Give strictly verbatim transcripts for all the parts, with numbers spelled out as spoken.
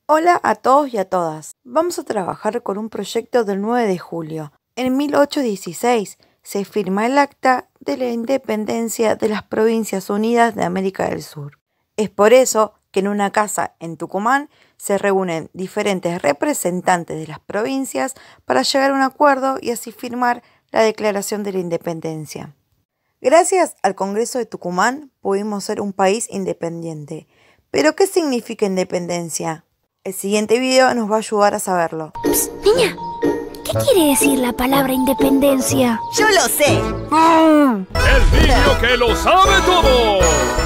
Hola a todos y a todas. Vamos a trabajar con un proyecto del nueve de julio. En mil ochocientos dieciséis se firma el Acta de la Independencia de las Provincias Unidas de América del Sur. Es por eso que en una casa en Tucumán se reúnen diferentes representantes de las provincias para llegar a un acuerdo y así firmar la Declaración de la Independencia. Gracias al Congreso de Tucumán pudimos ser un país independiente. ¿Pero qué significa independencia? El siguiente video nos va a ayudar a saberlo. Psst, niña, ¿qué quiere decir la palabra independencia? ¡Yo lo sé! Mm. ¡El niño que lo sabe todo!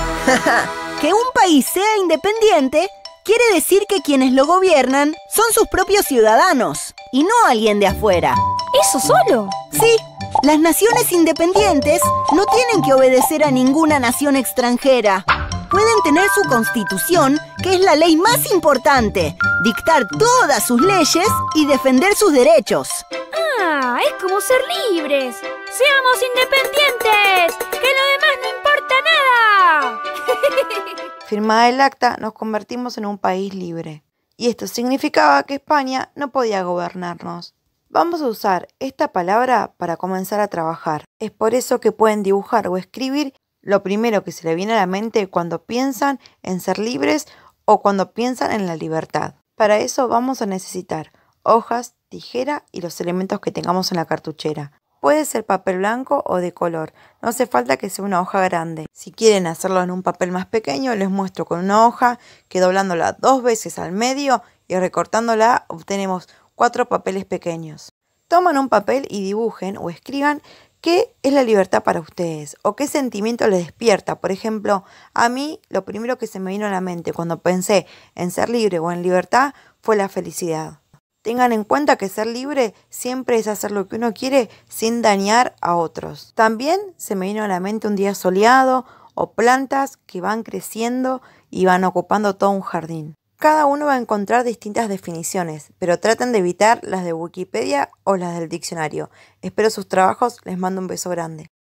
Que un país sea independiente quiere decir que quienes lo gobiernan son sus propios ciudadanos y no alguien de afuera. ¿Eso solo? Sí, las naciones independientes no tienen que obedecer a ninguna nación extranjera. Pueden tener su constitución, que es la ley más importante, dictar todas sus leyes y defender sus derechos. Ah, es como ser libres. ¡Seamos independientes! ¡Que lo demás no importa nada! Firmada el acta, nos convertimos en un país libre. Y esto significaba que España no podía gobernarnos. Vamos a usar esta palabra para comenzar a trabajar. Es por eso que pueden dibujar o escribir lo primero que se le viene a la mente cuando piensan en ser libres o cuando piensan en la libertad. Para eso vamos a necesitar hojas, tijera y los elementos que tengamos en la cartuchera. Puede ser papel blanco o de color, no hace falta que sea una hoja grande. Si quieren hacerlo en un papel más pequeño, les muestro con una hoja que doblándola dos veces al medio y recortándola obtenemos cuatro papeles pequeños. Toman un papel y dibujen o escriban qué es la libertad para ustedes o qué sentimiento les despierta. Por ejemplo, a mí lo primero que se me vino a la mente cuando pensé en ser libre o en libertad fue la felicidad. Tengan en cuenta que ser libre siempre es hacer lo que uno quiere sin dañar a otros. También se me vino a la mente un día soleado o plantas que van creciendo y van ocupando todo un jardín. Cada uno va a encontrar distintas definiciones, pero traten de evitar las de Wikipedia o las del diccionario. Espero sus trabajos, les mando un beso grande.